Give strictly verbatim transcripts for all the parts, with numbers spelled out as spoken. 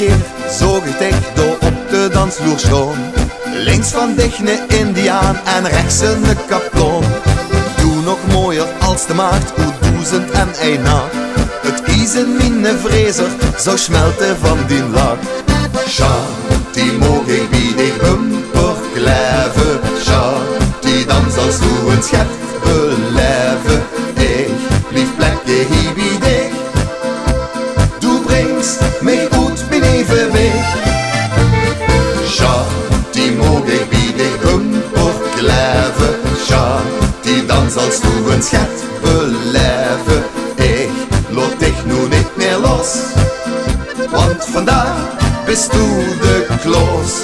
keer zo gedicht door op de dansvloer schoon. Links van dich een indiaan en rechts een kaplon. Doe nog mooier als de maagd, hoe duizend en een nacht. Het ijzen mine vrezer zou smelten van die lach. Sja, die moog ik bij die bumper kleven. Sja, die dans als hoe een schat beleven. Ik lief plekje hier bij dich. Du bringst mij goed mijn evenwicht. Sja, die moog ik bij die bumper kleven. Sja, die dans als hoe een schat beleven. Ik laat dich nu niet meer los, want vandaag bist du de kloos.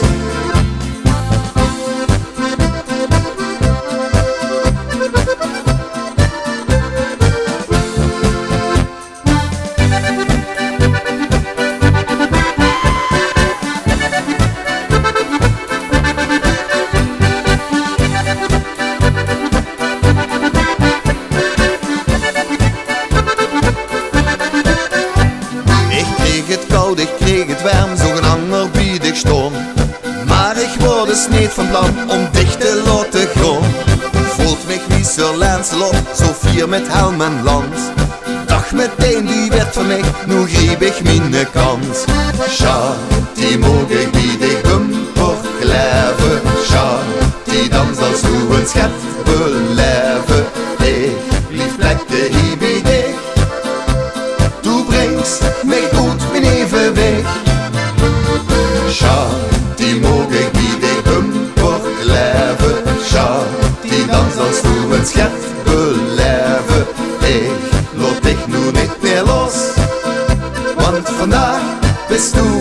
Ik kreeg het warm, zo'n ander bij dich stond. Maar ik word dus niet van plan om dich te laten gaan. Voelt mich wie Sir Lancelot, zo fier met helm en lans. Dag meteen, die werd van mij, nu greep ik mijn kans. Sja, die moog ik bij dich bumper kleven. Sja, die dans als hoe een schat beleven. Ik lief plekje hier bij dich. Du bringst mij goed mijn evenwicht. Sja, die moog ik bij die bumper kleven. Sja, die dans als hoe een schat beleven. Ik laat dich nu niet meer los, want vandaag bist du